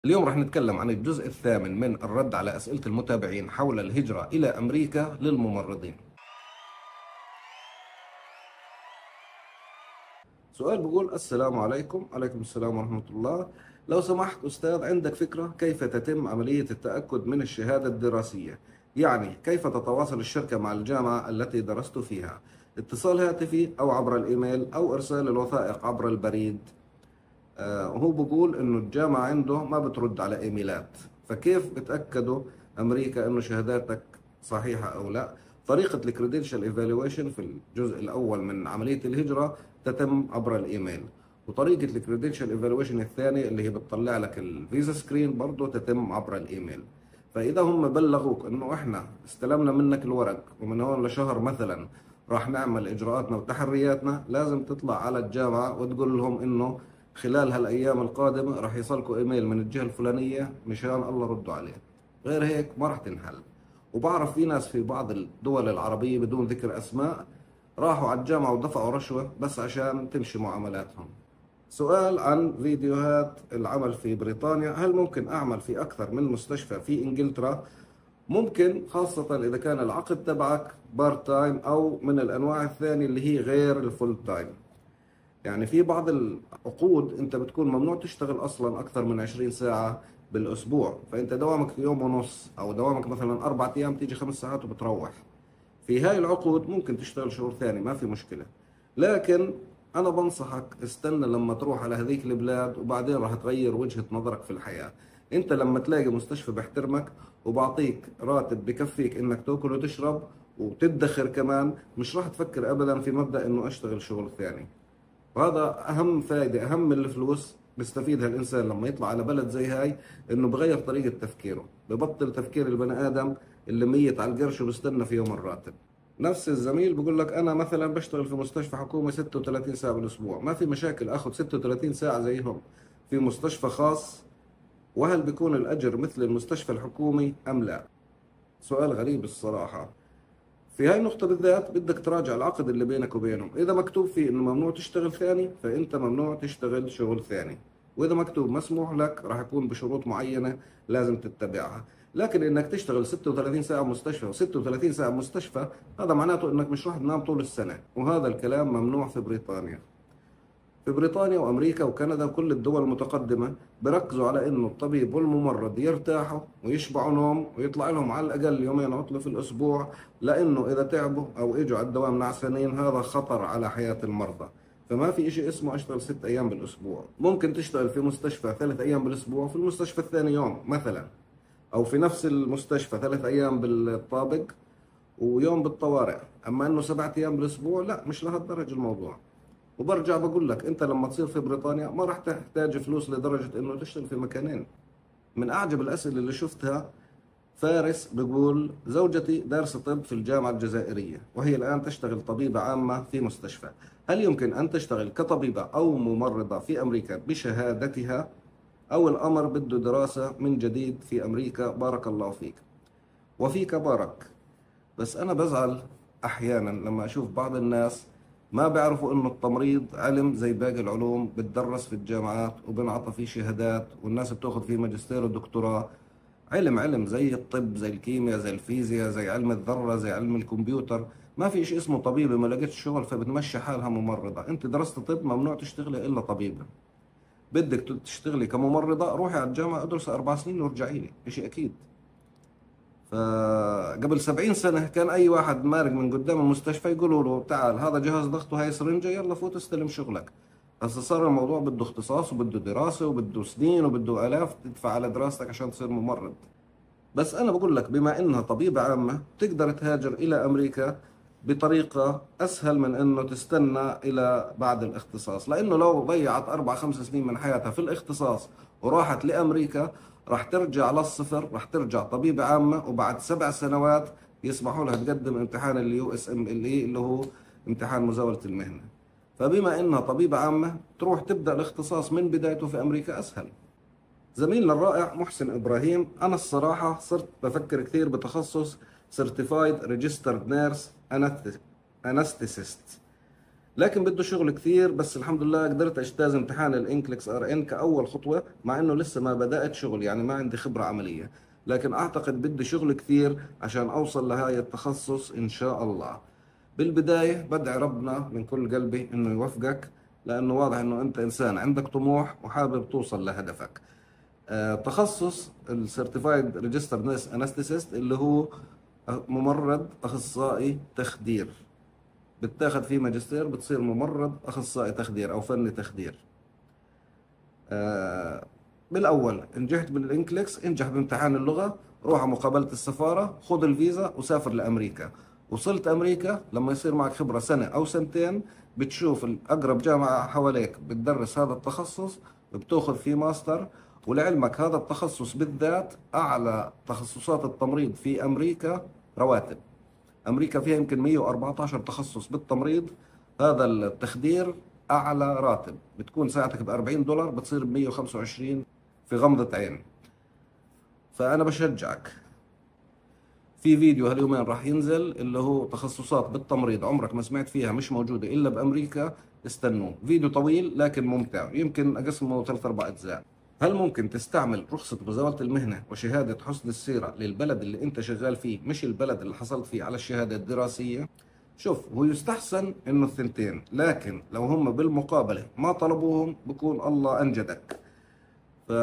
اليوم رح نتكلم عن الجزء الثامن من الرد على أسئلة المتابعين حول الهجرة إلى أمريكا للممرضين. سؤال بيقول: السلام عليكم. عليكم السلام ورحمة الله. لو سمحت أستاذ، عندك فكرة كيف تتم عملية التأكد من الشهادة الدراسية؟ يعني كيف تتواصل الشركة مع الجامعة التي درست فيها؟ اتصال هاتفي أو عبر الإيميل أو إرسال الوثائق عبر البريد؟ هو بقول انه الجامعة عنده ما بترد على ايميلات، فكيف بتأكدوا امريكا انه شهاداتك صحيحة او لا؟ طريقة الكريدنشال ايفالويشن في الجزء الاول من عملية الهجرة تتم عبر الايميل، وطريقة الكريدنشال ايفالويشن الثانية اللي هي بتطلع لك الفيزا سكرين برضه تتم عبر الايميل. فاذا هم بلغوك انه احنا استلمنا منك الورق ومن هون لشهر مثلا راح نعمل اجراءاتنا وتحرياتنا، لازم تطلع على الجامعة وتقول لهم انه خلال هالايام القادمه راح يصلكوا ايميل من الجهه الفلانيه مشان الله ردوا عليه. غير هيك ما راح تنحل. وبعرف في ناس في بعض الدول العربيه بدون ذكر اسماء راحوا على الجامعه ودفعوا رشوه بس عشان تمشي معاملاتهم. سؤال عن فيديوهات العمل في بريطانيا: هل ممكن اعمل في اكثر من مستشفى في انجلترا؟ ممكن، خاصة إذا كان العقد تبعك بارت تايم أو من الأنواع الثانية اللي هي غير الفول تايم. يعني في بعض العقود انت بتكون ممنوع تشتغل اصلا اكثر من 20 ساعة بالاسبوع، فانت دوامك يوم ونص او دوامك مثلا 4 ايام، تيجي 5 ساعات وبتروح. في هاي العقود ممكن تشتغل شغل ثاني، ما في مشكلة. لكن انا بنصحك استنى لما تروح على هذيك البلاد وبعدين راح تغير وجهة نظرك في الحياة. انت لما تلاقي مستشفى بيحترمك وبعطيك راتب بكفيك انك تاكل وتشرب وتدخر كمان، مش راح تفكر ابدا في مبدأ انه اشتغل شغل ثاني. وهذا أهم فائدة، أهم من الفلوس بيستفيدها الإنسان لما يطلع على بلد زي هاي، إنه بغير طريقة تفكيره، ببطل تفكير البني آدم اللي ميت على القرش وبستنى في يوم الراتب. نفس الزميل بقول لك: أنا مثلا بشتغل في مستشفى حكومي 36 ساعة بالأسبوع، ما في مشاكل آخذ 36 ساعة زيهم في مستشفى خاص. وهل بيكون الأجر مثل المستشفى الحكومي أم لا؟ سؤال غريب الصراحة. في هاي النقطة بالذات بدك تراجع العقد اللي بينك وبينهم، إذا مكتوب فيه إنه ممنوع تشتغل ثاني فأنت ممنوع تشتغل شغل ثاني، وإذا مكتوب مسموح لك راح يكون بشروط معينة لازم تتبعها. لكن إنك تشتغل 36 ساعة مستشفى و36 ساعة مستشفى، هذا معناته إنك مش راح تنام طول السنة، وهذا الكلام ممنوع في بريطانيا. في بريطانيا وأمريكا وكندا وكل الدول المتقدمة بركزوا على إنه الطبيب والممرض يرتاحوا ويشبعوا نوم ويطلع لهم على الأقل يومين عطلة في الأسبوع، لأنه إذا تعبوا أو إجوا على الدوام نعسانين هذا خطر على حياة المرضى. فما في إشي اسمه أشتغل 6 أيام بالأسبوع. ممكن تشتغل في مستشفى 3 أيام بالأسبوع وفي المستشفى الثاني يوم مثلا، أو في نفس المستشفى 3 أيام بالطابق ويوم بالطوارئ. أما إنه 7 أيام بالأسبوع لا، مش لهالدرجة الموضوع. وبرجع بقول لك: انت لما تصير في بريطانيا ما راح تحتاج فلوس لدرجة انه تشتغل في مكانين. من اعجب الاسئلة اللي شفتها: فارس بيقول: زوجتي دارسة طب في الجامعة الجزائرية وهي الآن تشتغل طبيبة عامة في مستشفى، هل يمكن أن تشتغل كطبيبة أو ممرضة في أمريكا بشهادتها، أو الأمر بده دراسة من جديد في أمريكا؟ بارك الله فيك. وفيك بارك. بس أنا بزعل أحيانا لما أشوف بعض الناس ما بيعرفوا إنه التمريض علم زي باقي العلوم، بتدرس في الجامعات وبنعطى فيه شهادات والناس بتاخذ فيه ماجستير ودكتوراه. علم زي الطب، زي الكيمياء، زي الفيزياء، زي علم الذرة، زي علم الكمبيوتر. ما في شيء اسمه طبيبة ما لقيتش شغل فبتمشي حالها ممرضة. أنت درست طب ممنوع تشتغلي إلا طبيبة. بدك تشتغلي كممرضة روحي على الجامعة ادرسي 4 سنين وارجعي لي، شيء أكيد. فقبل 70 سنة كان أي واحد مارق من قدام المستشفى يقولوا له: تعال هذا جهاز ضغط وهي سرنجة، يلا فوت استلم شغلك. هسه صار الموضوع بده اختصاص وبده دراسة وبده سنين وبده آلاف تدفع على دراستك عشان تصير ممرض. بس أنا بقول لك بما إنها طبيبة عامة تقدر تهاجر إلى أمريكا بطريقة أسهل من إنه تستنى إلى بعد الاختصاص، لأنه لو ضيعت 4 5 سنين من حياتها في الاختصاص وراحت لأمريكا راح ترجع للصفر، راح ترجع طبيبة عامة وبعد 7 سنوات يسمحوا لها تقدم امتحان اليو اس ام ال اي اللي هو امتحان مزاولة المهنة. فبما إنها طبيبة عامة تروح تبدأ الاختصاص من بدايته في أمريكا أسهل. زميلنا الرائع محسن إبراهيم: أنا الصراحة صرت بفكر كثير بتخصص Certified Registered Nurse Anesthetist. لكن بده شغل كثير. بس الحمد لله قدرت اجتاز امتحان الانكليكس ار ان كاول خطوه، مع انه لسه ما بدات شغل، يعني ما عندي خبره عمليه. لكن اعتقد بدي شغل كثير عشان اوصل لهاي التخصص ان شاء الله. بالبدايه بدعي ربنا من كل قلبي انه يوفقك، لانه واضح انه انت انسان عندك طموح وحابب توصل لهدفك. تخصص السيرتيفايد ريجستر نيرس انستيسيست اللي هو ممرض اخصائي تخدير، بتاخد فيه ماجستير بتصير ممرض اخصائي تخدير او فني تخدير. آه، بالاول نجحت بالانكليكس، انجح بامتحان اللغه، روح على مقابله السفاره، خذ الفيزا وسافر لامريكا. وصلت امريكا لما يصير معك خبره سنه او سنتين، بتشوف الاقرب جامعه حواليك بتدرس هذا التخصص، بتاخذ فيه ماستر. ولعلمك هذا التخصص بالذات اعلى تخصصات التمريض في امريكا رواتب. امريكا فيها يمكن 114 تخصص بالتمريض، هذا التخدير اعلى راتب. بتكون ساعتك ب $40 بتصير ب 125 في غمضة عين. فانا بشجعك، في فيديو هاليومين راح ينزل اللي هو تخصصات بالتمريض عمرك ما سمعت فيها، مش موجودة الا بامريكا. استنوه، فيديو طويل لكن ممتع، يمكن اقسمه 3 4 اجزاء. هل ممكن تستعمل رخصة مزاولة المهنة وشهادة حسن السيرة للبلد اللي انت شغال فيه، مش البلد اللي حصلت فيه على الشهادة الدراسية؟ شوف، هو يستحسن انه الثنتين، لكن لو هم بالمقابلة ما طلبوهم بكون الله انجدك. ف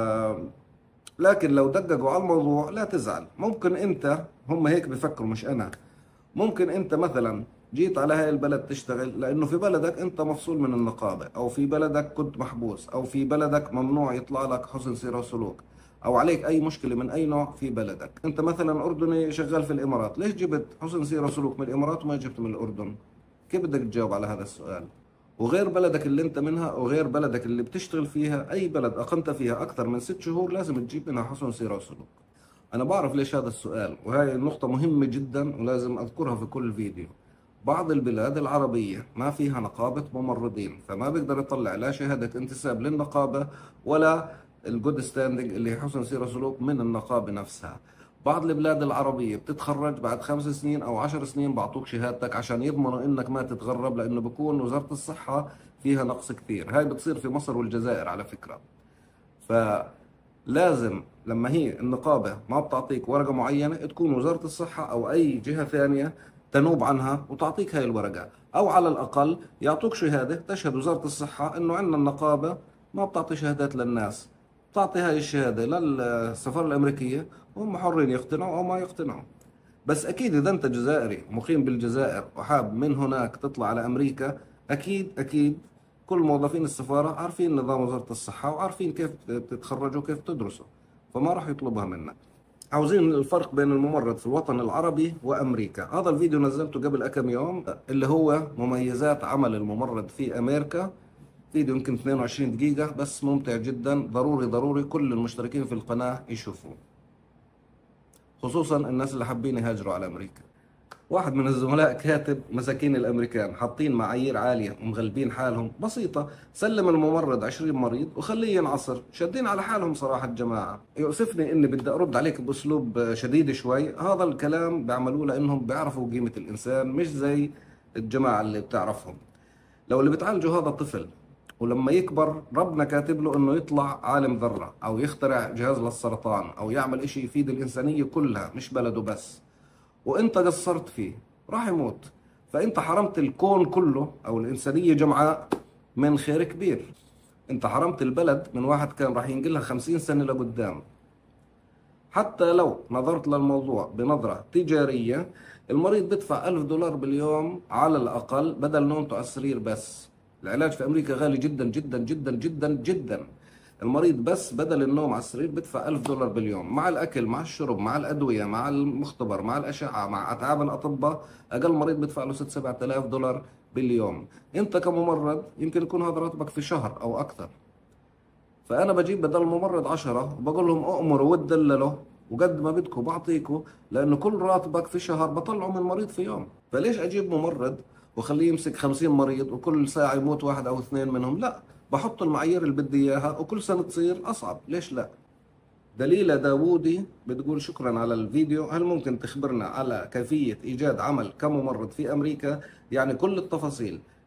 لكن لو دققوا على الموضوع لا تزعل. ممكن انت، هم هيك بفكروا مش انا، ممكن انت مثلا جيت على هاي البلد تشتغل لانه في بلدك انت مفصول من النقابة، او في بلدك كنت محبوس، او في بلدك ممنوع يطلع لك حسن سيرة وسلوك، او عليك اي مشكلة من اي نوع في بلدك. انت مثلا اردني شغال في الامارات، ليش جبت حسن سيرة وسلوك من الامارات وما جبته من الاردن؟ كيف بدك تجاوب على هذا السؤال؟ وغير بلدك اللي انت منها وغير بلدك اللي بتشتغل فيها، اي بلد اقمت فيها اكثر من 6 شهور لازم تجيب منها حسن سيرة وسلوك. أنا بعرف ليش هذا السؤال، وهي النقطة مهمة جدا ولازم أذكرها في كل فيديو. بعض البلاد العربية ما فيها نقابة ممرضين، فما بيقدر يطلع لا شهادة انتساب للنقابة ولا الجود ستاندنج اللي هي حسن سيرة سلوك من النقابة نفسها. بعض البلاد العربية بتتخرج بعد 5 سنين أو 10 سنين بعطوك شهادتك عشان يضمنوا إنك ما تتغرب، لأنه بكون وزارة الصحة فيها نقص كثير. هاي بتصير في مصر والجزائر على فكرة. فلازم لما هي النقابة ما بتعطيك ورقة معينة تكون وزارة الصحة أو أي جهة ثانية تنوب عنها وتعطيك هاي الورقة، أو على الأقل يعطوك شهادة تشهد وزارة الصحة إنه عندنا النقابة ما بتعطي شهادات للناس، بتعطي هاي الشهادة للسفارة الأمريكية، وهم حرين يقتنعوا أو ما يقتنعوا. بس أكيد إذا أنت جزائري مقيم بالجزائر وحاب من هناك تطلع على أمريكا، أكيد كل موظفين السفارة عارفين نظام وزارة الصحة وعارفين كيف تتخرجوا وكيف تدرسوا، فما راح يطلبها منك. عاوزين الفرق بين الممرض في الوطن العربي وأمريكا. هذا الفيديو نزلته قبل كم يوم، اللي هو مميزات عمل الممرض في أمريكا. فيديو يمكن 22 دقيقة بس ممتع جدا، ضروري كل المشتركين في القناة يشوفوه، خصوصا الناس اللي حابين يهاجروا على أمريكا. واحد من الزملاء كاتب مساكين الامريكان حاطين معايير عاليه ومغلبين حالهم، بسيطه، سلم الممرض 20 مريض وخليه ينعصر، شادين على حالهم صراحه الجماعه. يؤسفني اني بدي ارد عليك باسلوب شديد شوي، هذا الكلام بيعملوه لانهم بيعرفوا قيمه الانسان، مش زي الجماعه اللي بتعرفهم. لو اللي بتعالجوا هذا طفل ولما يكبر ربنا كاتب له انه يطلع عالم ذره او يخترع جهاز للسرطان او يعمل اشي يفيد الانسانيه كلها مش بلده بس، وانت قصرت فيه، راح يموت. فانت حرمت الكون كله او الانسانيه جمعاء من خير كبير. انت حرمت البلد من واحد كان راح ينقلها 50 سنه لقدام. حتى لو نظرت للموضوع بنظره تجاريه، المريض بدفع $1000 باليوم على الاقل بدل نومته على السرير بس. العلاج في امريكا غالي جدا جدا جدا جدا جدا. المريض بس بدل النوم على السرير بدفع $1000 باليوم، مع الأكل مع الشرب مع الأدوية مع المختبر مع الأشعة مع أتعاب الأطباء. أقل مريض بدفع له 6 7 آلاف دولار باليوم. أنت كممرض يمكن يكون هذا راتبك في شهر أو أكثر. فأنا بجيب بدل الممرض 10 وبقول لهم أؤمروا وتدللوا وقد ما بدكم بعطيكم، لأنه كل راتبك في شهر بطلعه من مريض في يوم. فليش أجيب ممرض وخليه يمسك 50 مريض وكل ساعة يموت واحد أو اثنين منهم؟ لا، بحط المعايير اللي بدي إياها وكل سنة تصير أصعب. ليش لا؟ دليلة داوودي بتقول شكرا على الفيديو، هل ممكن تخبرنا على كيفية إيجاد عمل كممرض في أمريكا؟ يعني كل التفاصيل،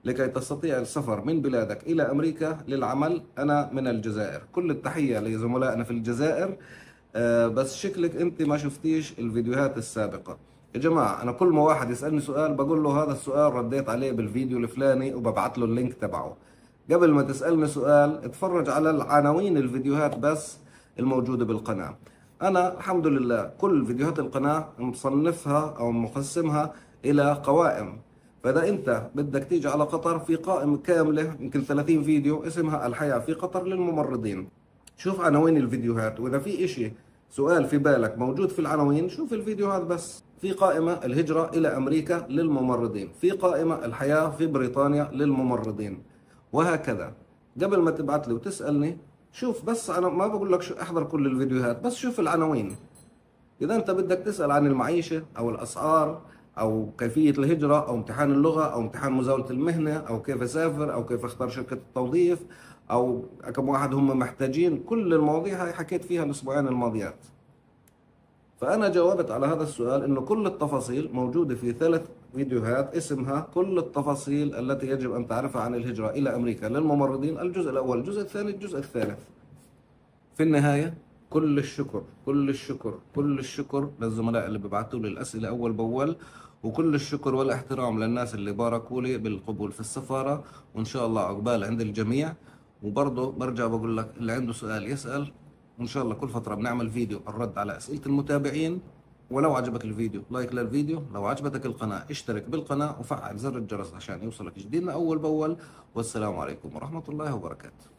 لكي تستطيع السفر من بلادك إلى أمريكا للعمل. أنا من الجزائر، كل التحية لزملائنا في الجزائر. بس شكلك أنت ما شفتيش الفيديوهات السابقة. يا جماعة أنا كل ما واحد يسألني سؤال بقول له هذا السؤال رديت عليه بالفيديو الفلاني وببعت له اللينك تبعه. قبل ما تسألني سؤال اتفرج على العناوين الفيديوهات بس الموجودة بالقناة. أنا الحمد لله كل فيديوهات القناة مصنفها أو مقسمها إلى قوائم. فإذا أنت بدك تيجي على قطر، في قائمة كاملة يمكن 30 فيديو اسمها الحياة في قطر للممرضين. شوف عناوين الفيديوهات، وإذا في إشي سؤال في بالك موجود في العناوين شوف الفيديوهات بس. في قائمة الهجرة إلى أمريكا للممرضين، في قائمة الحياة في بريطانيا للممرضين، وهكذا. قبل ما تبعت لي وتسألني شوف بس، أنا ما بقول لك احضر كل الفيديوهات، بس شوف العناوين. إذا أنت بدك تسأل عن المعيشة أو الأسعار أو كيفية الهجرة أو امتحان اللغة أو امتحان مزاولة المهنة أو كيف أسافر أو كيف أختار شركة التوظيف أو كم واحد هم محتاجين، كل المواضيع هاي حكيت فيها الأسبوعين الماضيات. فأنا جاوبت على هذا السؤال إنه كل التفاصيل موجودة في 3 فيديوهات اسمها كل التفاصيل التي يجب أن تعرفها عن الهجرة إلى أمريكا للممرضين، الجزء الأول، الجزء الثاني، الجزء الثالث. في النهاية كل الشكر كل الشكر كل الشكر للزملاء اللي ببعثوا لي الأسئلة أول بأول، وكل الشكر والاحترام للناس اللي باركوا لي بالقبول في السفارة، وإن شاء الله عقبال عند الجميع. وبرضه برجع بقول لك اللي عنده سؤال يسأل، وإن شاء الله كل فترة بنعمل فيديو الرد على أسئلة المتابعين. ولو عجبك الفيديو لايك للفيديو، لو عجبتك القناة اشترك بالقناة وفعل زر الجرس عشان يوصلك جديدنا أول بأول. والسلام عليكم ورحمة الله وبركاته.